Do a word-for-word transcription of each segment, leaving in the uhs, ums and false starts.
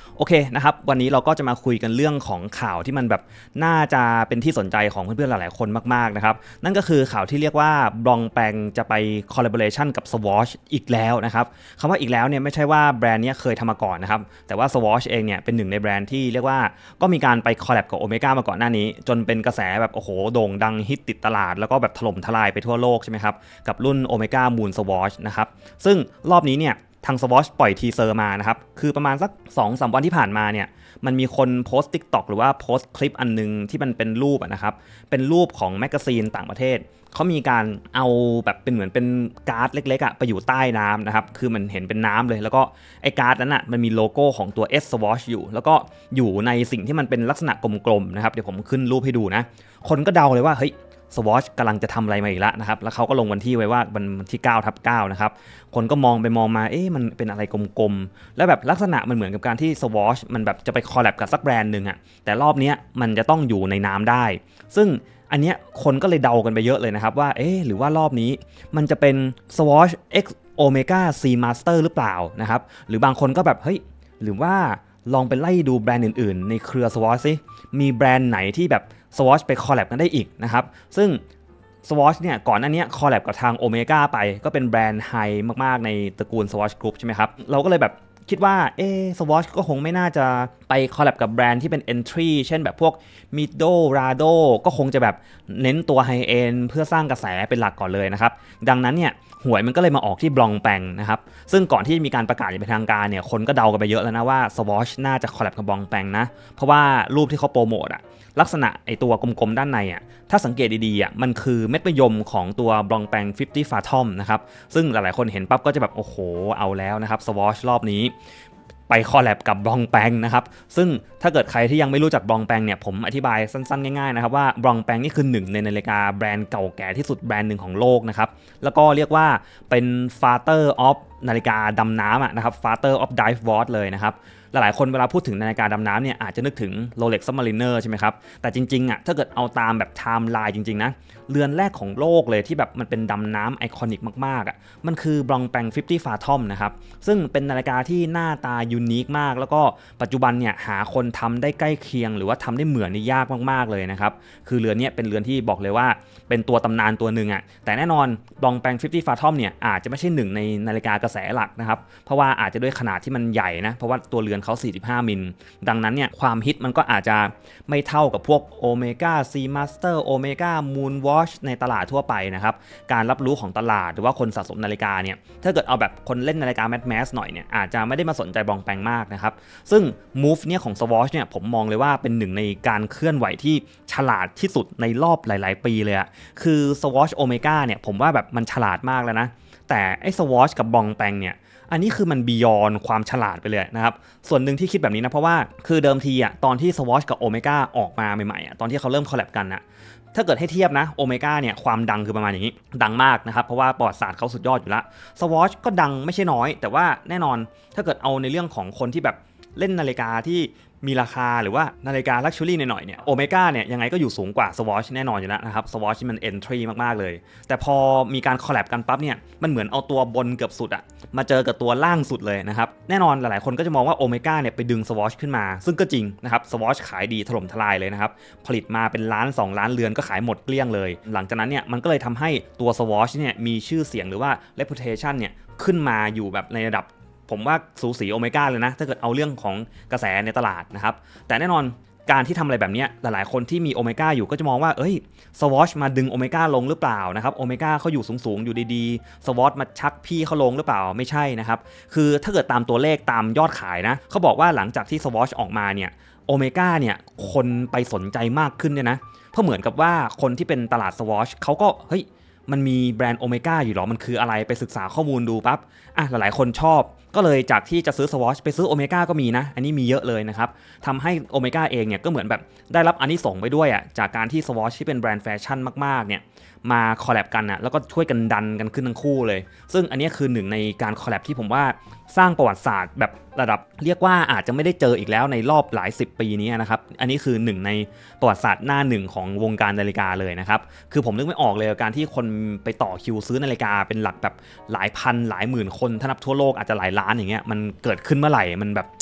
โอเคนะครับวันนี้เราก็จะมาคุยกันเรื่องของข่าวที่มันแบบน่าจะเป็นที่สนใจของเพื่อนๆหลายๆคนมากๆนะครับนั่นก็คือข่าวที่เรียกว่าบลองแปงจะไปคอลลาบอเรชันกับ Swatch อีกแล้วนะครับคำว่าอีกแล้วเนี่ยไม่ใช่ว่าแบรนด์นี้เคยทำมาก่อนนะครับแต่ว่า Swatch เองเนี่ยเป็นหนึ่งในแบรนด์ที่เรียกว่าก็มีการไปคอลแลบกับโอเมก้ามาก่อนหน้านี้จนเป็นกระแสแบบโอ้โหโด่งดังฮิตติดตลาดแล้วก็แบบถล่มทลายไปทั่วโลกใช่ไหมครับกับรุ่นโอเมก้ามูน Swatch นะครับซึ่งรอบนี้เนี่ยทาง Swatch ปล่อยทีเซอร์มานะครับคือประมาณสัก สองถึงสาม วันที่ผ่านมาเนี่ยมันมีคนโพสต์ TikTok หรือว่าโพสต์คลิปอันนึงที่มันเป็นรูปนะครับเป็นรูปของแมกกาซีนต่างประเทศเขามีการเอาแบบเป็นเหมือนเป็นการ์ดเล็กๆอ่ะไปอยู่ใต้น้ำนะครับคือมันเห็นเป็นน้ำเลยแล้วก็ไอ้การ์ดนั้นอ่ะมันมีโลโก้ของตัว S Swatch อยู่แล้วก็อยู่ในสิ่งที่มันเป็นลักษณะกลมๆนะครับเดี๋ยวผมขึ้นรูปให้ดูนะคนก็เดาเลยว่าเฮ้ยSwatch กำลังจะทำอะไรมาอีกแล้วนะครับแล้วเขาก็ลงวันที่ไว้ว่าวันที่เก้าทับเก้านะครับคนก็มองไปมองมาเอ๊ะมันเป็นอะไรกลมๆแล้วแบบลักษณะมันเหมือนกับการที่ Swatch มันแบบจะไปคอลแลบกับสักแบรนด์หนึ่งอะแต่รอบนี้มันจะต้องอยู่ในน้ำได้ซึ่งอันเนี้ยคนก็เลยเดากันไปเยอะเลยนะครับว่าเอ๊ะหรือว่ารอบนี้มันจะเป็น Swatch X Omega C Master หรือเปล่านะครับหรือบางคนก็แบบเฮ้ยหรือว่าลองไปไล่ดูแบรนด์อื่นๆในเครือ Swatch สิมีแบรนด์ไหนที่แบบSwatch ไปคอลแลบกันได้อีกนะครับซึ่ง Swatch เนี่ยก่อนหน้านี้คอลแลบกับทาง Omega ไปก็เป็นแบรนด์ไฮมากๆในตระกูล Swatch Group ใช่ไหมครับเราก็เลยแบบคิดว่าเอ๊ Swatch ก็คงไม่น่าจะไปคอลแลบกับแบรนด์ที่เป็น Entry เช่นแบบพวก Mido Rado ก็คงจะแบบเน้นตัว High End เพื่อสร้างกระแสเป็นหลักก่อนเลยนะครับดังนั้นเนี่ยหวยมันก็เลยมาออกที่บลองแปงนะครับซึ่งก่อนที่มีการประกาศอย่างเป็นทางการเนี่ยคนก็เดากันไปเยอะแล้วนะว่า Swatch น่าจะคอลแลบกับบลองแปงนะเพราะว่ารูปที่เขาโปรโมทอะลักษณะไอตัวกลมๆด้านในอ่ะถ้าสังเกตดีๆอ่ะมันคือเม็ดมะยมของตัวบลองแปงห้าสิบ Fathom นะครับซึ่งหลายๆคนเห็นปั๊บก็จะแบบโอ้โหเอาแล้วนะครับ Swatch รอบนี้ไปคอลแลบกับบลองแปงนะครับซึ่งถ้าเกิดใครที่ยังไม่รู้จักบลองแปงเนี่ยผมอธิบายสั้นๆง่ายๆนะครับว่าบลองแปงนี่คือหนึ่งในนาฬิกาแบรนด์เก่าแก่ที่สุดแบรนด์หนึ่งของโลกนะครับแล้วก็เรียกว่าเป็น Father of นาฬิกาดำน้ำอ่ะนะครับ Father of Dive Watch เลยนะครับหลายๆคนเวลาพูดถึงนาฬิกาดำน้ำเนี่ยอาจจะนึกถึง Rolex Submariner ใช่ไหมครับแต่จริงๆอ่ะถ้าเกิดเอาตามแบบไทม์ไลน์จริงๆนะเรือนแรกของโลกเลยที่แบบมันเป็นดำน้ำไอคอนิกมากๆอ่ะมันคือบลองแปงห้าสิบ Fathom นะครับซึ่งเป็นนาฬิกาที่หน้าตายูนิคมากแล้วก็ปัจจุบันเนี่ยหาคนทำได้ใกล้เคียงหรือว่าทำได้เหมือนนี่ยากมากๆเลยนะครับคือเรือนนี้เป็นเรือนที่บอกเลยว่าเป็นตัวตำนานตัวหนึ่งอ่ะแต่แน่นอนบลองแปงห้าสิบ Fathom เนี่ยอาจจะไม่ใช่หนึ่งในนาฬิกากระแสหลักนะครับเพราะว่าอาจจะด้วยขนาดที่มันใหญ่นะเพราะว่าตัวเรือนเขาสี่สิบห้ามิลดังนั้นเนี่ยความฮิตมันก็อาจจะไม่เท่ากับพวก Omega C Master Omega Moon Watch ในตลาดทั่วไปนะครับการรับรู้ของตลาดหรือว่าคนสะสมนาฬิกาเนี่ยถ้าเกิดเอาแบบคนเล่นนาฬิกาแมสแมสหน่อยเนี่ยอาจจะไม่ได้มาสนใจบลองแปงมากนะครับซึ่ง move เนี่ยของ Swatch เนี่ยผมมองเลยว่าเป็นหนึ่งในการเคลื่อนไหวที่ฉลาดที่สุดในรอบหลายๆปีเลยอะคือ Swatch Omega เนี่ยผมว่าแบบมันฉลาดมากแล้วนะแต่ไอ้ Swatch กับบลองแปงเนี่ยอันนี้คือมันบียอนความฉลาดไปเลยนะครับส่วนหนึ่งที่คิดแบบนี้นะเพราะว่าคือเดิมทีอ่ะตอนที่ Swatch กับ Omega ออกมาใหม่ๆอ่ะตอนที่เขาเริ่มคอลแลบกันนะถ้าเกิดให้เทียบนะ Omega เนี่ยความดังคือประมาณอย่างนี้ดังมากนะครับเพราะว่าประวัติศาสตร์เขาสุดยอดอยู่แล้ว Swatch ก็ดังไม่ใช่น้อยแต่ว่าแน่นอนถ้าเกิดเอาในเรื่องของคนที่แบบเล่นนาฬิกาที่มีราคาหรือว่านาฬิกาลักชัวรี่หน่อยๆเนี่ยโอเมก้าเนี่ยยังไงก็อยู่สูงกว่า Swatch แน่นอนอยู่แล้วนะครับ Swatch ที่มัน entry มากๆเลยแต่พอมีการคอลแลบกันปั๊บเนี่ยมันเหมือนเอาตัวบนเกือบสุดอะมาเจอกับตัวล่างสุดเลยนะครับแน่นอนหลายๆคนก็จะมองว่าโอเมก้าเนี่ยไปดึง Swatch ขึ้นมาซึ่งก็จริงนะครับ Swatch ขายดีถล่มทลายเลยนะครับผลิตมาเป็นล้านสองล้านเรือนก็ขายหมดเกลี้ยงเลยหลังจากนั้นเนี่ยมันก็เลยทำให้ตัว Swatch เนี่ยมีชื่อเสียงหรือว่า reputation เนี่ยขึ้นมาอยู่แบบในระดับผมว่าสูสีโอเมก้าเลยนะถ้าเกิดเอาเรื่องของกระแสในตลาดนะครับแต่แน่นอนการที่ทำอะไรแบบนี้หลายๆคนที่มีโอเมก้าอยู่ก็จะมองว่าเอ้ย Swatch มาดึงโอเมก้าลงหรือเปล่านะครับโอเมก้าเขาอยู่สูงๆอยู่ดีๆ Swatch มาชักพี่เขาลงหรือเปล่าไม่ใช่นะครับคือถ้าเกิดตามตัวเลขตามยอดขายนะเขาบอกว่าหลังจากที่ Swatch ออกมาเนี่ยโอเมก้าเนี่ยคนไปสนใจมากขึ้นเนี่ยนะเพราะเหมือนกับว่าคนที่เป็นตลาด Swatch เขาก็เฮ้ยมันมีแบรนด์โอเมก้าอยู่หรอมันคืออะไรไปศึกษาข้อมูลดูปั๊บอ่ะหลายๆคนชอบก็เลยจากที่จะซื้อ Swatch ไปซื้อโอเมก้าก็มีนะอันนี้มีเยอะเลยนะครับทำให้โอเมก้าเองเนี่ยก็เหมือนแบบได้รับอานิสงส์ไปด้วยอ่ะจากการที่ Swatch ที่เป็นแบรนด์แฟชั่นมากๆเนี่ยมาคอลแลบกันอ่ะแล้วก็ช่วยกันดันกันขึ้นทั้งคู่เลยซึ่งอันนี้คือหนึ่งในการคอลแลบที่ผมว่าสร้างประวัติศาสตร์แบบระดับเรียกว่าอาจจะไม่ได้เจออีกแล้วในรอบหลายสิบปีนี้นะครับอันนี้คือหนึ่งในประวัติศาสตร์หน้าหนึ่งของวงการนาฬิกาเลยนะครับคือผมนึกไม่ออกเลยการที่คนไปต่อคิวซื้อนาฬิกาเป็นหลักแบบหลายพันหลายหมื่นคนถ้านับทั่วโลกอาจจะหลายล้านอย่างเงี้ยมันเกิดขึ้นเมื่อไหร่มันแบบ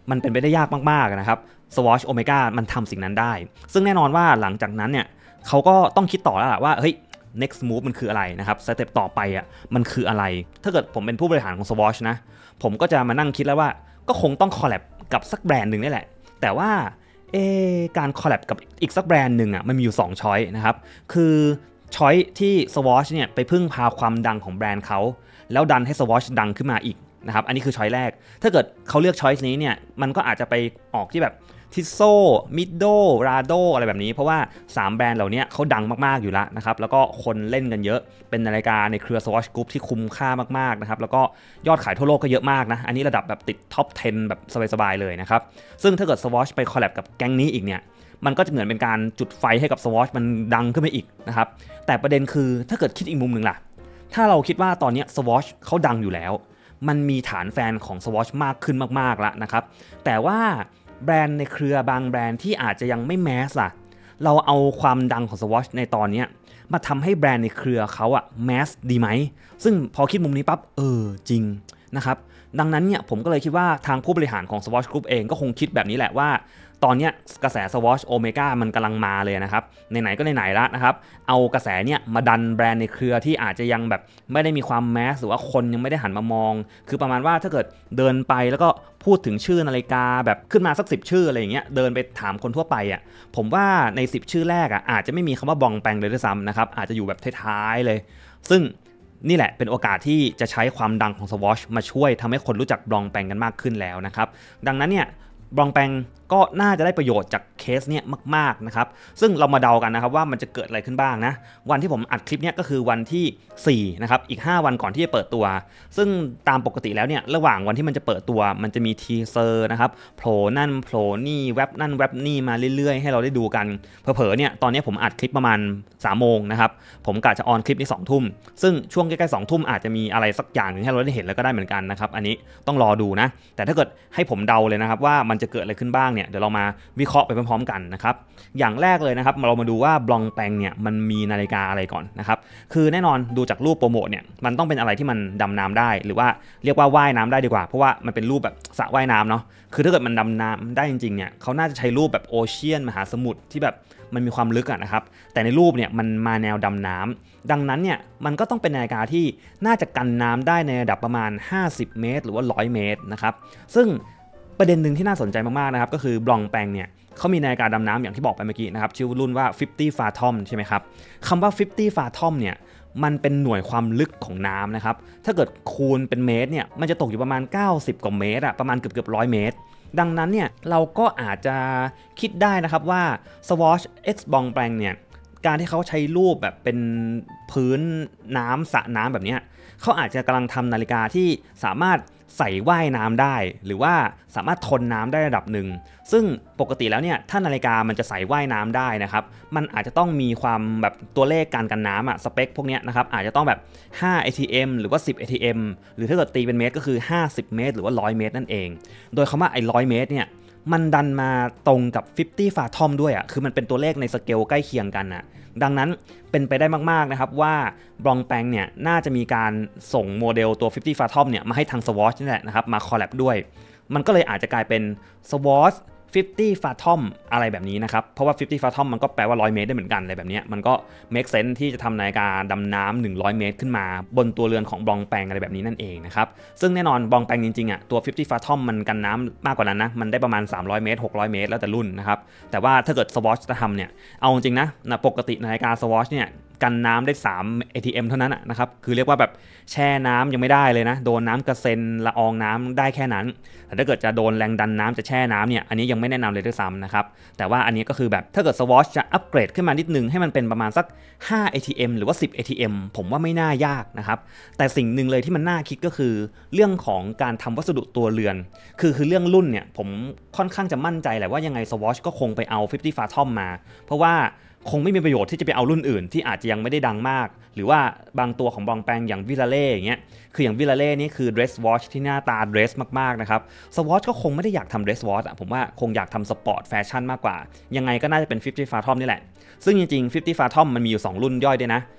มันเป็นไปได้ยากมากๆนะครับ Swatch Omega มันทำสิ่งนั้นได้ซึ่งแน่นอนว่าหลังจากนั้นเนี่ยเขาก็ต้องคิดต่อแล้วล่ะว่าเฮ้ย next move มันคืออะไรนะครับสเต็ปต่อไปอ่ะมันคืออะไรถ้าเกิดผมเป็นผู้บริหารของ Swatch นะผมก็จะมานั่งคิดแล้วว่าก็คงต้องคอลแลบกับสักแบรนด์หนึ่งนี่แหละแต่ว่าเอการคอลแลบกับอีกสักแบรนด์หนึ่งอ่ะมันมีอยู่สองช้อยนะครับคือช้อยที่ Swatch เนี่ยไปพึ่งพาความดังของแบรนด์เขาแล้วดันให้ Swatch ดังขึ้นมาอีกนะครับอันนี้คือช้อยแรกถ้าเกิดเขาเลือกช้อยนี้เนี่ยมันก็อาจจะไปออกที่แบบทิโซมิดโดราโดอะไรแบบนี้เพราะว่าสามแบรนด์เหล่านี้เขาดังมากๆอยู่แล้วนะครับแล้วก็คนเล่นกันเยอะเป็นนาฬิกาในเครือ Swatch Group ที่คุ้มค่ามากๆนะครับแล้วก็ยอดขายทั่วโลกก็เยอะมากนะอันนี้ระดับแบบติดท็อปสิบแบบสบายๆเลยนะครับซึ่งถ้าเกิด Swatch ไปคอลแลบกับแก๊งนี้อีกเนี่ยมันก็จะเหมือนเป็นการจุดไฟให้กับ Swatch มันดังขึ้นไปอีกนะครับแต่ประเด็นคือถ้าเกิดคิดอีกมุมหนึ่งล่ะถ้าเราคิดว่าตอนนี้ Swatch เขาดังอยู่แล้วมันมีฐานแฟนของ Swatch มากขึ้นมากๆแล้วนะครับแต่ว่าแบรนด์ในเครือบางแบรนด์ที่อาจจะยังไม่แมสล่ะเราเอาความดังของ Swatch ในตอนนี้มาทำให้แบรนด์ในเครือเขาอะแมสดีไหมซึ่งพอคิดมุมนี้ปั๊บเออจริงนะครับดังนั้นเนี่ยผมก็เลยคิดว่าทางผู้บริหารของ Swatch Group เองก็คงคิดแบบนี้แหละว่าตอนนี้กระแส Swatch Omega มันกำลังมาเลยนะครับไหนๆก็ไหนๆแล้วนะครับเอากระแสเนี่ยมาดันแบรนด์ในเครือที่อาจจะยังแบบไม่ได้มีความแมสหรือว่าคนยังไม่ได้หันมามองคือประมาณว่าถ้าเกิดเดินไปแล้วก็พูดถึงชื่อนาฬิกาแบบขึ้นมาสักสิบชื่ออะไรอย่างเงี้ยเดินไปถามคนทั่วไปอ่ะผมว่าในสิบชื่อแรกอ่ะอาจจะไม่มีคำว่าบองแปงเลยด้วยซ้ำนะครับอาจจะอยู่แบบท้ายๆเลยซึ่งนี่แหละเป็นโอกาสที่จะใช้ความดังของ Swatch มาช่วยทำให้คนรู้จักบองแปงกันมากขึ้นแล้วนะครับดังนั้นเนี่ยบองแปงก็น่าจะได้ประโยชน์จากเคสเนี้ยมากๆนะครับซึ่งเรามาเดากันนะครับว่ามันจะเกิดอะไรขึ้นบ้างนะวันที่ผมอัดคลิปเนี้ยก็คือวันที่สี่นะครับอีกห้าวันก่อนที่จะเปิดตัวซึ่งตามปกติแล้วเนี่ยระหว่างวันที่มันจะเปิดตัวมันจะมีทีเซอร์นะครับโผล่นั่นโผล่นี่แว็บนั่นแว็บนี่มาเรื่อยๆให้เราได้ดูกันเผลอๆเนี่ยตอนนี้ผมอัดคลิปประมาณสามโมงนะครับผมกะจะออนคลิปนี้สองทุ่มซึ่งช่วงใกล้ๆสองทุ่มอาจจะมีอะไรสักอย่างนึงให้เราได้เห็นแล้วก็ได้เหมือนกันนะครับอันนี้ต้องรอดูนะแต่ถ้าเกิดให้ผมเดาเลยนะครับว่ามันจะเกิดอะไรขึ้นบ้างเนี่ยเดี๋ยวเรามาวิเคราะห์ไปพร้อมๆกันนะครับอย่างแรกเลยนะครับเรามาดูว่าบลองแปงเนี่ยมันมีนาฬิกาอะไรก่อนนะครับคือแน่นอนดูจากรูปโปรโมทเนี่ยมันต้องเป็นอะไรที่มันดำน้ำได้หรือว่าเรียกว่าว่ายน้ำได้ดีกว่าเพราะว่ามันเป็นรูปแบบสระว่ายน้ำเนาะคือถ้าเกิดมันดำน้ำได้จริงๆเนี่ยเขาน่าจะใช้รูปแบบโอเชียนมหาสมุทรที่แบบมันมีความลึกอะนะครับแต่ในรูปเนี่ยมันมาแนวดำน้ำดังนั้นเนี่ยมันก็ต้องเป็นนาฬิกาที่น่าจะกันน้ำได้ในระดับประมาณห้าสิบเมตรหรือว่าหนึ่งร้อยเมตรนะครับซึ่งประเด็นหนึ่งที่น่าสนใจมากๆนะครับก็คือบลองแปงเนี่ยเขามีนาฬิกาดำน้ำอย่างที่บอกไปเมื่อกี้นะครับชื่อรุ่นว่าห้าสิบ Fathom ใช่ไหมครับคำว่าห้าสิบ Fathom เนี่ยมันเป็นหน่วยความลึกของน้ำนะครับถ้าเกิดคูณเป็นเมตรเนี่ยมันจะตกอยู่ประมาณเก้าสิบกว่าเมตรอะประมาณเกือบเกือบร้อยเมตรดังนั้นเนี่ยเราก็อาจจะคิดได้นะครับว่า Swatch X Bongpeng เนี่ยการที่เขาใช้รูปแบบเป็นพื้นน้ำสระน้ำแบบนี้เขาอาจจะกำลังทำนาฬิกาที่สามารถใส่ว่ายน้ำได้หรือว่าสามารถทนน้ำได้ระดับหนึ่งซึ่งปกติแล้วเนี่ยถ้านาฬิกามันจะใส่ว่ายน้ำได้นะครับมันอาจจะต้องมีความแบบตัวเลขการกันน้ำอะสเปคพวกนี้นะครับอาจจะต้องแบบห้า เอ ที เอ็ม หรือว่าสิบ เอ ที เอ็ม หรือถ้าเกิดตีเป็นเมตรก็คือห้าสิบเมตรหรือว่าหนึ่งร้อยเมตรนั่นเองโดยคำว่าไอ้หนึ่งร้อยเมตรเนี่ยมันดันมาตรงกับห้าสิบ Fathom ด้วยอ่ะคือมันเป็นตัวเลขในสเกลใกล้เคียงกันอ่ะดังนั้นเป็นไปได้มากๆนะครับว่าบลองแปงเนี่ยน่าจะมีการส่งโมเดลตัว ห้าสิบ Fathom เนี่ยมาให้ทาง Swatch นี่แหละนะครับมาคอลแลบด้วยมันก็เลยอาจจะกลายเป็น Swatch ห้าสิบ Fathom อะไรแบบนี้นะครับเพราะว่าห้าสิบ Fathom มันก็แปลว่าหนึ่งร้อยเมตรได้เหมือนกันอะไรแบบนี้มันก็ make sense ที่จะทำนาฬิกาดำน้ำหนึ่งร้อยเมตรขึ้นมาบนตัวเรือนของบลองแปงอะไรแบบนี้นั่นเองนะครับซึ่งแน่นอนบลองแปงจริงๆอ่ะตัว ห้าสิบ Fathom มันกันน้ำมากกว่านั้นนะมันได้ประมาณสามร้อยเมตรหกร้อยเมตรแล้วแต่รุ่นนะครับแต่ว่าถ้าเกิด Swatch จะทำเนี่ยเอาจริงๆนะปกตินาฬิกา Swatch เนี่ยกันน้ำได้สาม เอ ที เอ็ม เท่านั้นนะครับคือเรียกว่าแบบแช่น้ำยังไม่ได้เลยนะโดนน้ำกระเซ็นละอองน้ำได้แค่นั้นแต่ถ้าเกิดจะโดนแรงดันน้ำจะแช่น้ำเนี่ยอันนี้ยังไม่แนะนำเลยด้วยซ้ำนะครับแต่ว่าอันนี้ก็คือแบบถ้าเกิด Swatch จะอัปเกรดขึ้นมานิดนึงให้มันเป็นประมาณสักห้า เอ ที เอ็ม หรือว่าสิบ เอ ที เอ็ม ผมว่าไม่น่ายากนะครับแต่สิ่งหนึ่งเลยที่มันน่าคิดก็คือเรื่องของการทำวัสดุตัวเรือนคือคือเรื่องรุ่นเนี่ยผมค่อนข้างจะมั่นใจแหละว่ายังไง Swatch ก็คงไปเอาห้าสิบ Fathom มาเพราะว่าคงไม่มีประโยชน์ที่จะไปเอารุ่นอื่นที่อาจจะยังไม่ได้ดังมากหรือว่าบางตัวของบลองแปงอย่างวิลาเล่อย่างเงี้ยคืออย่างวิลาเล่นี่คือ dress watch ที่หน้าตา dress มากๆนะครับ Swatch ก็คงไม่ได้อยากทำ dress watch อ่ะผมว่าคงอยากทำสปอร์ตแฟชั่นมากกว่ายังไงก็น่าจะเป็นห้าสิบ Fathom นี่แหละซึ่งจริงๆห้าสิบ Fathom มันมีอยู่สองรุ่นย่อยด้วยนะ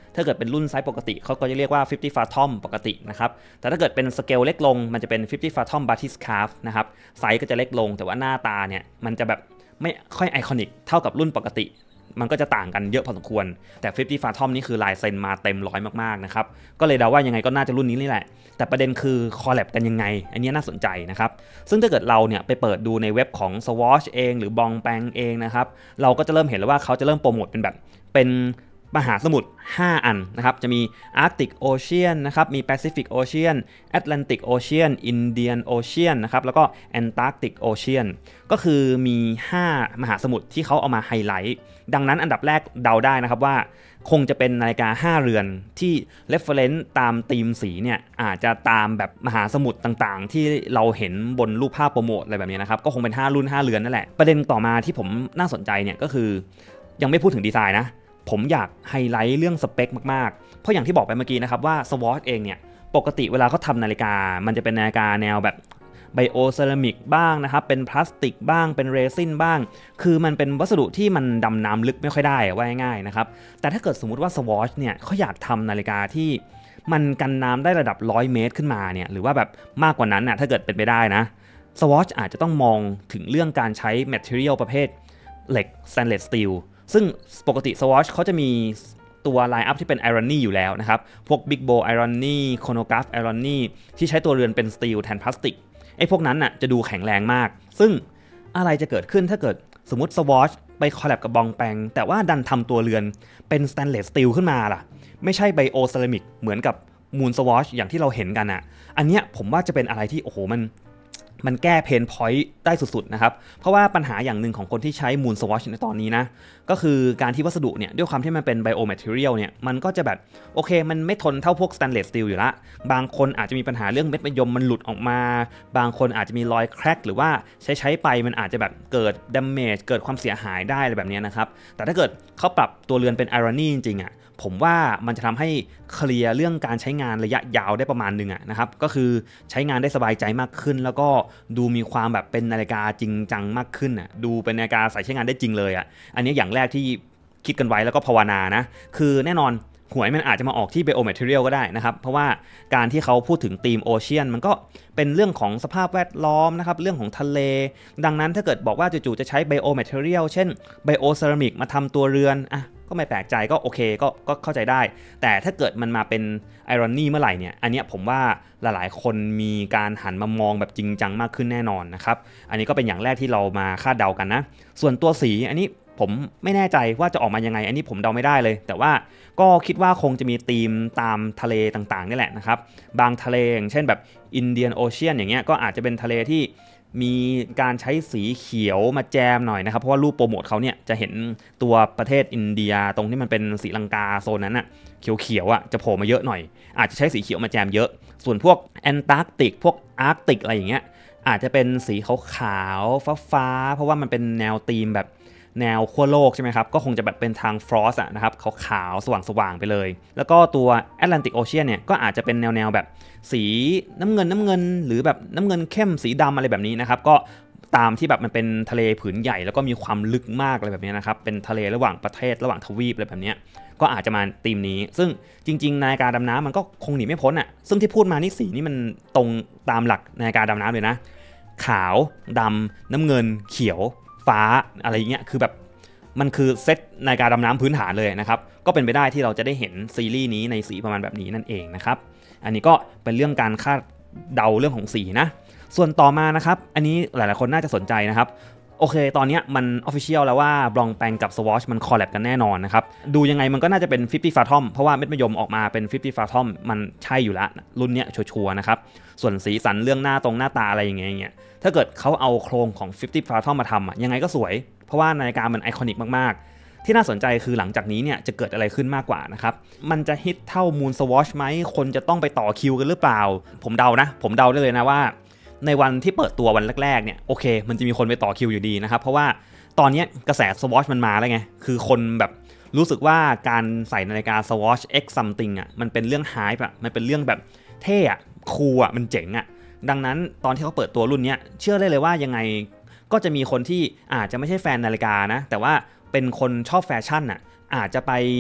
ถ้าเกิดเป็นรุ่นไซส์ปกติเขาก็จะเรียกว่าห้าสิบ fathom ปกตินะครับแต่ถ้าเกิดเป็นสเกลเล็กลงมันจะเป็นห้าสิบ fathom bathyscaphe นะครับไซส์ก็จะเล็กลงแต่ว่าหน้าตาเนี่ยมันจะแบบไม่ค่อยไอคอนิกเท่ากับรุ่นปกติมันก็จะต่างกันเยอะพอสมควรแต่ห้าสิบ fathom นี่คือลายเซ็นมาเต็มร้อยมากๆนะครับก็เลยเดาว่ายังไงก็น่าจะรุ่นนี้นี่แหละแต่ประเด็นคือคอลแลบกันยังไงอันนี้น่าสนใจนะครับซึ่งถ้าเกิดเราเนี่ยไปเปิดดูในเว็บของ Swatch เองหรือบองแปงเองนะครับเราก็จะเริ่มเห็นแล้วว่าเขาจะเริ่มโปรโมทเป็นแบบเป็นมหาสมุทรห้าอันนะครับจะมี Arctic Ocean นะครับมี Pacific Ocean Atlantic Ocean Indian Ocean นะครับแล้วก็ Antarctic Ocean ก็คือมีห้ามหาสมุทรที่เขาเอามาไฮไลท์ดังนั้นอันดับแรกเดาได้นะครับว่าคงจะเป็นนาฬิกาห้าเรือนที่ reference ตามธีมสีเนี่ยอาจจะตามแบบมหาสมุทรต่างๆที่เราเห็นบนรูปภาพโปรโมทอะไรแบบนี้นะครับก็คงเป็นห้ารุ่นห้าเรือนนั่นแหละประเด็นต่อมาที่ผมน่าสนใจเนี่ยก็คือยังไม่พูดถึงดีไซน์นะผมอยากไฮไลท์เรื่องสเปคมากๆเพราะอย่างที่บอกไปเมื่อกี้นะครับว่า Swatch เองเนี่ยปกติเวลาเขาทำนาฬิกามันจะเป็นนาฬิกาแนวแบบไบโอเซรามิกบ้างนะครับเป็นพลาสติกบ้างเป็นเรซินบ้างคือมันเป็นวัสดุที่มันดำน้ำลึกไม่ค่อยได้ว่าง่ายๆนะครับแต่ถ้าเกิดสมมุติว่า Swatch เนี่ยเขาอยากทำนาฬิกาที่มันกันน้ำได้ระดับหนึ่งร้อยเมตรขึ้นมาเนี่ยหรือว่าแบบมากกว่านั้นน่ะถ้าเกิดเป็นไปได้นะ Swatch อาจจะต้องมองถึงเรื่องการใช้ material ประเภทเหล็ก stainless steel ซึ่งปกติ Swatch เขาจะมีตัวไลน์อัพที่เป็น Irony อยู่แล้วนะครับพวก Big Bow Irony Chronograph Irony ที่ใช้ตัวเรือนเป็นสตีลแทนพลาสติกไอ้พวกนั้นน่ะจะดูแข็งแรงมากซึ่งอะไรจะเกิดขึ้นถ้าเกิดสมมติ Swatch ไปคอลแลบกับบองแปงแต่ว่าดันทำตัวเรือนเป็นสแตนเลสสตีลขึ้นมาล่ะไม่ใช่ไบโอเซรามิกเหมือนกับ Moon Swatch อย่างที่เราเห็นกันอ่ะอันเนี้ยผมว่าจะเป็นอะไรที่โอ้โหมันมันแก้เพนพอยต์ได้สุดๆนะครับเพราะว่าปัญหาอย่างหนึ่งของคนที่ใช้ Moon Swatch ในตอนนี้นะก็คือการที่วัสดุเนี่ยด้วยความที่มันเป็นไบโอแมทเทียลเนี่ยมันก็จะแบบโอเคมันไม่ทนเท่าพวกสแตนเลสสตีลอยู่ละบางคนอาจจะมีปัญหาเรื่องเม็ดมะยมมันหลุดออกมาบางคนอาจจะมีรอยแครกหรือว่าใช้ใช้ไปมันอาจจะแบบเกิดดามเมจเกิดความเสียหายได้อะไรแบบนี้นะครับแต่ถ้าเกิดเขาปรับตัวเรือนเป็นไอรอนี่จริงๆอ่ะผมว่ามันจะทำให้เคลียร์เรื่องการใช้งานระยะยาวได้ประมาณนึงอ่ะนะครับก็คือใช้งานได้สบายใจมากขึ้นแล้วก็ดูมีความแบบเป็นนาฬิกาจริงจังมากขึ้นอ่ะดูเป็นนาฬิกาใส่ใช้งานได้จริงเลยอ่ะอันนี้อย่างแรกที่คิดกันไว้แล้วก็ภาวนานะคือแน่นอนหวยมันอาจจะมาออกที่ Biomaterial ก็ได้นะครับเพราะว่าการที่เขาพูดถึงธีมโอเชียนมันก็เป็นเรื่องของสภาพแวดล้อมนะครับเรื่องของทะเลดังนั้นถ้าเกิดบอกว่าจู่ๆจะใช้ Biomaterial เช่น Bioceramic มาทำตัวเรือนอ่ะก็ไม่แปลกใจก็โอเคก็ก็เข้าใจได้แต่ถ้าเกิดมันมาเป็นไอรอนี่เมื่อไหร่เนี่ยอันนี้ผมว่าหลายๆคนมีการหันมามองแบบจริงจังมากขึ้นแน่นอนนะครับอันนี้ก็เป็นอย่างแรกที่เรามาคาดเดากันนะส่วนตัวสีอันนี้ผมไม่แน่ใจว่าจะออกมายังไงอันนี้ผมเดาไม่ได้เลยแต่ว่าก็คิดว่าคงจะมีธีมตามทะเลต่างๆนี่แหละนะครับบางทะเลอย่างเช่นแบบอินเดียนโอเชียนอย่างเงี้ยก็อาจจะเป็นทะเลที่มีการใช้สีเขียวมาแจมหน่อยนะครับเพราะว่ารูปโปรโมทเขาเนี่ยจะเห็นตัวประเทศอินเดียตรงที่มันเป็นศรีลังกาโซนนั้นอะเขียวๆอะจะโผล่มาเยอะหน่อยอาจจะใช้สีเขียวมาแจมเยอะส่วนพวกแอนตาร์กติกพวกอาร์กติกอะไรอย่างเงี้ยอาจจะเป็นสีขาวๆฟ้าๆเพราะว่ามันเป็นแนวธีมแบบแนวขั้วโลกใช่ไหมครับก็คงจะแบบเป็นทางฟรอสต์นะครับขาวๆสว่างๆไปเลยแล้วก็ตัวแอตแลนติกโอเชียนเนี่ยก็อาจจะเป็นแนวๆแบบสีน้ำเงินน้ำเงินหรือแบบน้ำเงินเข้มสีดำอะไรแบบนี้นะครับก็ตามที่แบบมันเป็นทะเลผืนใหญ่แล้วก็มีความลึกมากอะไรแบบนี้นะครับเป็นทะเลระหว่างประเทศระหว่างทวีปอะไรแบบนี้ก็อาจจะมาธีมนี้ซึ่งจริงๆนาฬิกาดำน้ำมันก็คงหนีไม่พ้นอ่ะซึ่งที่พูดมานี่สีนี่มันตรงตามหลักนาฬิกาดำน้ำเลยนะขาวดำน้ำเงินเขียวฟ้าอะไรเงี้ยคือแบบมันคือเซตนาฬิกาดำน้ำพื้นฐานเลยนะครับก็เป็นไปได้ที่เราจะได้เห็นซีรีส์นี้ในสีประมาณแบบนี้นั่นเองนะครับอันนี้ก็เป็นเรื่องการคาดเดาเรื่องของสีนะส่วนต่อมานะครับอันนี้หลายๆคนน่าจะสนใจนะครับโอเคตอนนี้มัน official แล้วว่าบลองแปงกับ Swatch มันคอลแลบกันแน่นอนนะครับดูยังไงมันก็น่าจะเป็นห้าสิบ fathom เพราะว่าเม็ดมะยมออกมาเป็นห้าสิบ fathom มันใช่อยู่แล้วรุ่นเนี้ยชัวร์ๆนะครับส่วนสีสันเรื่องหน้าตรงหน้าตาอะไรอย่างเงี้ยถ้าเกิดเขาเอาโครงของห้าสิบ fathom มาทำอ่ะยังไงก็สวยเพราะว่านาฬิกามันไอคอนิกมากๆที่น่าสนใจคือหลังจากนี้เนี่ยจะเกิดอะไรขึ้นมากกว่านะครับมันจะฮิตเท่า Moon Swatch ไหมคนจะต้องไปต่อคิวกันหรือเปล่าผมเดานะผมเดาได้เลยนะว่าในวันที่เปิดตัววันแรกๆเนี่ยโอเคมันจะมีคนไปต่อคิวอยู่ดีนะครับเพราะว่าตอนนี้กระแส Swatch มันมาแล้วไงคือคนแบบรู้สึกว่าการใส่นาฬิกา Swatch X something อ่ะมันเป็นเรื่อง hype อ่ะมันเป็นเรื่องแบบเท่อะคูลอ่ะมันเจ๋งอ่ะดังนั้นตอนที่เขาเปิดตัวรุ่นนี้เชื่อได้เลยว่ายังไงก็จะมีคนที่อาจจะไม่ใช่แฟนนาฬิกานะแต่ว่าเป็นคนชอบแฟชั่นอ่ะอาจจะไป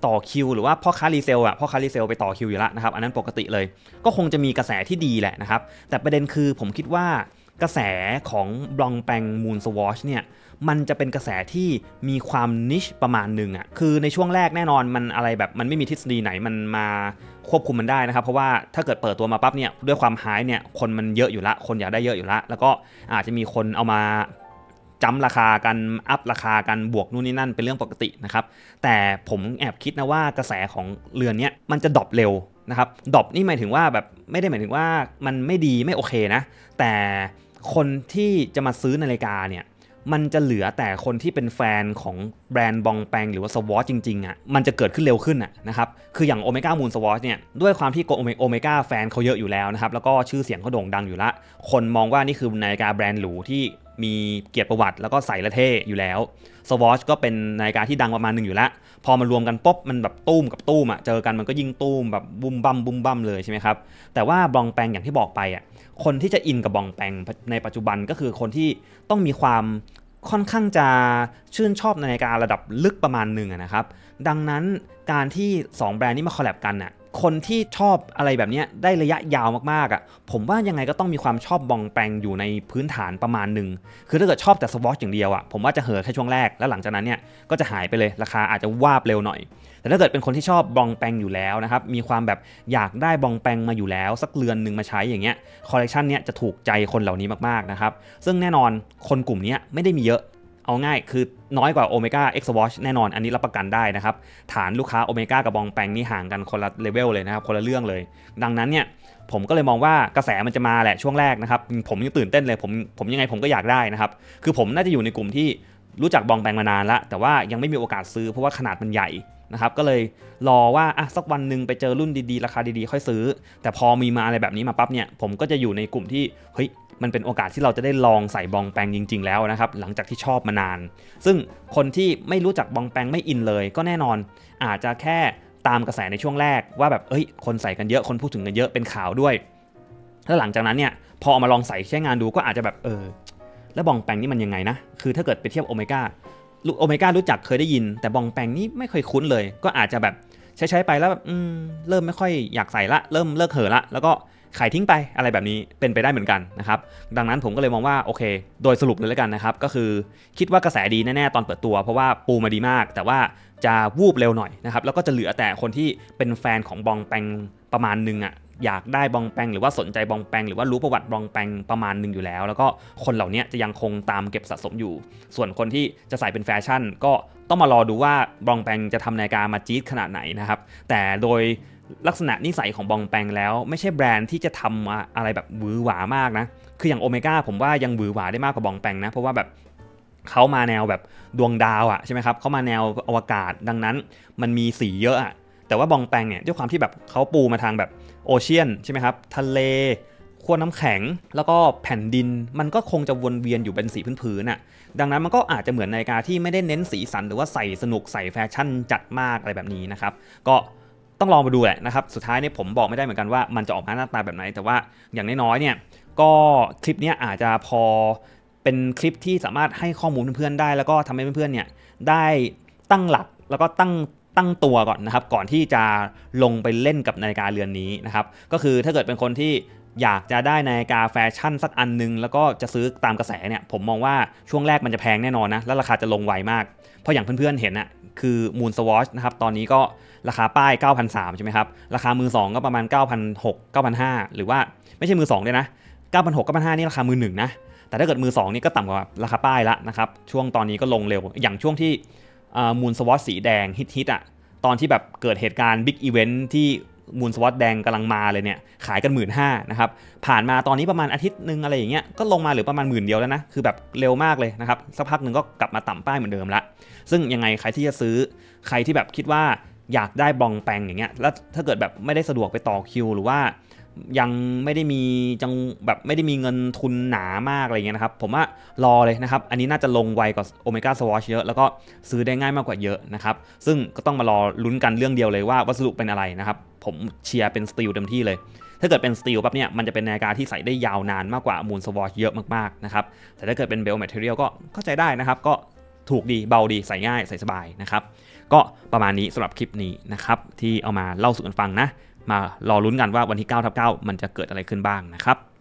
ต่อคิวหรือว่าพ่อค้ารีเซลอ่ะพ่อค้ารีเซลไปต่อคิวอยู่แล้วนะครับอันนั้นปกติเลยก็คงจะมีกระแสที่ดีแหละนะครับแต่ประเด็นคือผมคิดว่ากระแสของบลองแปงมูนสวอชเนี่ยมันจะเป็นกระแสที่มีความนิชประมาณหนึ่งอ่ะคือในช่วงแรกแน่นอนมันอะไรแบบมันไม่มีทฤษฎีไหนมันมาควบคุมมันได้นะครับเพราะว่าถ้าเกิดเปิดตัวมาปั๊บเนี่ยด้วยความไฮเนี่ยคนมันเยอะอยู่ละคนอยากได้เยอะอยู่ละแล้วก็อาจจะมีคนเอามาจัมราคากันอัพราคากันบวกนู่นนี่นั่นเป็นเรื่องปกตินะครับแต่ผมแอบคิดนะว่ากระแสของเรือนนี้มันจะดรอปเร็วนะครับดรอปนี่หมายถึงว่าแบบไม่ได้หมายถึงว่ามันไม่ดีไม่โอเคนะแต่คนที่จะมาซื้อนาฬิกาเนี่ยมันจะเหลือแต่คนที่เป็นแฟนของแบรนด์บองแปงหรือว่าสวอชจริงๆอ่ะมันจะเกิดขึ้นเร็วขึ้นอ่ะนะครับคืออย่างโอเมก้ามูนสวอชเนี่ยด้วยความที่โอเมก้าแฟนเขาเยอะอยู่แล้วนะครับแล้วก็ชื่อเสียงเขาโด่งดังอยู่ละคนมองว่านี่คือนาฬิกาแบรนด์หรูที่มีเกียรติประวัติแล้วก็ใส่และเท่อยู่แล้วสวอชก็เป็นนาฬิกาที่ดังประมาณหนึ่งอยู่แล้วพอมารวมกันปุ๊บมันแบบตุ้มกับตุ้มอ่ะเจอกันมันก็ยิ่งตุ้มแบบบุ้มบั้มบุ้มบั้มเลยใช่ไหมครับแต่ว่าบองแปงอย่างที่บอกไปอ่ะคนที่จะอินกับบองแปงในปัจจุบันก็คือคนที่ต้องมีความค่อนข้างจะชื่นชอบนาฬิการะดับลึกประมาณหนึ่งนะครับดังนั้นการที่สองแบรนด์นี้มาคอลแลบกันน่ะคนที่ชอบอะไรแบบนี้ได้ระยะยาวมากๆอ่ะผมว่ายังไงก็ต้องมีความชอบบองแปงอยู่ในพื้นฐานประมาณหนึ่งคือถ้าเกิดชอบแต่สวอชอย่างเดียวอ่ะผมว่าจะเห่อแค่ช่วงแรกแล้วหลังจากนั้นเนี่ยก็จะหายไปเลยราคาอาจจะวาบเร็วหน่อยแต่ถ้าเกิดเป็นคนที่ชอบบองแปงอยู่แล้วนะครับมีความแบบอยากได้บองแปงมาอยู่แล้วสักเรือนหนึ่งมาใช้อย่างเงี้ยคอลเลคชันเนี้ยจะถูกใจคนเหล่านี้มากๆนะครับซึ่งแน่นอนคนกลุ่มนี้ไม่ได้มีเยอะเอาง่ายคือน้อยกว่าโอเมก้า X Watch แน่นอนอันนี้รับประกันได้นะครับฐานลูกค้าโอเมก้ากับบองแปงนี่ห่างกันคนละเลเวลเลยนะครับคนละเรื่องเลยดังนั้นเนี่ยผมก็เลยมองว่ากระแสมันจะมาแหละช่วงแรกนะครับผมยังตื่นเต้นเลยผมผมยังไงผมก็อยากได้นะครับคือผมน่าจะอยู่ในกลุ่มที่รู้จักบองแปงมานานแล้วแต่ว่ายังไม่มีโอกาสซื้อเพราะว่าขนาดมันใหญ่นะครับก็เลยรอว่าอ่ะสักวันหนึ่งไปเจอรุ่นดีๆราคาดีๆค่อยซื้อแต่พอมีมาอะไรแบบนี้มาปั๊บเนี่ยผมก็จะอยู่ในกลุ่มที่เฮ้ยมันเป็นโอกาสที่เราจะได้ลองใส่บองแปงจริงๆแล้วนะครับหลังจากที่ชอบมานานซึ่งคนที่ไม่รู้จักบองแปงไม่อินเลยก็แน่นอนอาจจะแค่ตามกระแสในช่วงแรกว่าแบบเอ้ยคนใส่กันเยอะคนพูดถึงกันเยอะเป็นข่าวด้วยแล้วหลังจากนั้นเนี่ยพอเอามาลองใส่ใช้งานดูก็อาจจะแบบเออแล้วบองแปงนี่มันยังไงนะคือถ้าเกิดไปเทียบโอเมก้าโอเมก้ารู้จักเคยได้ยินแต่บองแปงนี่ไม่เคยคุ้นเลยก็อาจจะแบบใช้ๆไปแล้วแบบอืมเริ่มไม่ค่อยอยากใส่ละเริ่มเลิกเห่อละแล้วก็ขายทิ้งไปอะไรแบบนี้เป็นไปได้เหมือนกันนะครับดังนั้นผมก็เลยมองว่าโอเคโดยสรุปเลยแล้วกันนะครับก็คือคิดว่ากระแสดีแน่ๆตอนเปิดตัวเพราะว่าปูมาดีมากแต่ว่าจะวูบเร็วหน่อยนะครับแล้วก็จะเหลือแต่คนที่เป็นแฟนของบองแปงประมาณนึงอ่ะอยากได้บองแปงหรือว่าสนใจบองแปงหรือว่ารู้ประวัติบองแปงประมาณนึงอยู่แล้วแล้วก็คนเหล่านี้จะยังคงตามเก็บสะสมอยู่ส่วนคนที่จะใส่เป็นแฟชั่นก็ต้องมารอดูว่าบองแปงจะทำนาฬิกามาจี๊ดขนาดไหนนะครับแต่โดยลักษณะนิสัยของบองแปงแล้วไม่ใช่แบรนด์ที่จะทำอะไรแบบหวือหวามากนะคืออย่างโอเมก้าผมว่ายังหวือหวาได้มากกว่าบองแปงนะเพราะว่าแบบเขามาแนวแบบดวงดาวอะใช่ไหมครับเขามาแนวอวกาศดังนั้นมันมีสีเยอะอะแต่ว่าบองแปงเนี่ยด้วยความที่แบบเขาปูมาทางแบบโอเชียนใช่ไหมครับทะเลขั้วน้ำแข็งแล้วก็แผ่นดินมันก็คงจะวนเวียนอยู่เป็นสีพื้นๆน่ะดังนั้นมันก็อาจจะเหมือนนาฬิกาที่ไม่ได้เน้นสีสันหรือว่าใส่สนุกใส่แฟชั่นจัดมากอะไรแบบนี้นะครับก็ต้องลองมาดูแหละนะครับสุดท้ายเนี่ยผมบอกไม่ได้เหมือนกันว่ามันจะออกมาหน้าตาแบบไหนแต่ว่าอย่างน้อยๆเนี่ยก็คลิปนี้อาจจะพอเป็นคลิปที่สามารถให้ข้อมูลเพื่อนๆได้แล้วก็ทำให้เพื่อนๆเนี่ยได้ตั้งหลักแล้วก็ตั้งตั้งตัวก่อนนะครับก่อนที่จะลงไปเล่นกับนาฬิกาเรือนนี้นะครับก็คือถ้าเกิดเป็นคนที่อยากจะได้นาฬิกาแฟชั่นสักอันนึงแล้วก็จะซื้อตามกระแสเนี่ยผมมองว่าช่วงแรกมันจะแพงแน่นอนนะแล้วราคาจะลงไวมากเพราะอย่างเพื่อนๆเห็นน่ะคือ Moon Swatch นะครับตอนนี้ก็ราคาป้าย เก้าพันสามร้อย ใช่ไหมครับราคามือสองก็ประมาณ เก้าพันหกร้อย เก้าพันห้าร้อย หรือว่าไม่ใช่มือสองด้วยนะ เก้าพันหกร้อย เก้าพันห้าร้อย นี่ราคามือหนึ่งนะแต่ถ้าเกิดมือสองนี่ก็ต่ำกว่าราคาป้ายละนะครับช่วงตอนนี้ก็ลงเร็วอย่างช่วงที่มูนสวอตสีแดงฮิตๆอ่ะตอนที่แบบเกิดเหตุการณ์บิ๊กอีเวนท์ที่มูนสวอตแดงกำลังมาเลยเนี่ยขายกัน หนึ่งหมื่นห้าพัน นะครับผ่านมาตอนนี้ประมาณอาทิตย์นึงอะไรอย่างเงี้ยก็ลงมาเหลือประมาณหมื่นเดียวแล้วนะคือแบบเร็วมากเลยนะครับสักพักหนึ่งก็กลับมาต่ำป้ายเหมือนเดิมละซึ่งยังไงใครที่จะซื้อใครที่แบบคิดว่าอยากได้บองแปงอย่างเงี้ยแล้วถ้าเกิดแบบไม่ได้สะดวกไปต่อคิวหรือว่ายังไม่ได้มีจังแบบไม่ได้มีเงินทุนหนามากอะไรเงี้ยนะครับผมว่ารอเลยนะครับอันนี้น่าจะลงไวกว่า Omega Swatch เยอะแล้วก็ซื้อได้ง่ายมากกว่าเยอะนะครับซึ่งก็ต้องมารอลุ้นกันเรื่องเดียวเลยว่าวัสดุเป็นอะไรนะครับผมเชียร์เป็นสตีลเต็มที่เลยถ้าเกิดเป็นสตีลปั๊บเนี่ยมันจะเป็นนาฬิกาที่ใส่ได้ยาวนานมากกว่า Moon Swatch เยอะมากๆนะครับแต่ถ้าเกิดเป็น Bell Material ก็เข้าใจได้นะครับก็ถูกดีเบาดีใส่ง่ายใส่สบายนะครับก็ประมาณนี้สำหรับคลิปนี้นะครับที่เอามาเล่าสู่กันฟังนะมารอลุ้นกันว่าวันที่เก้าทับเก้ามันจะเกิดอะไรขึ้นบ้างนะครับ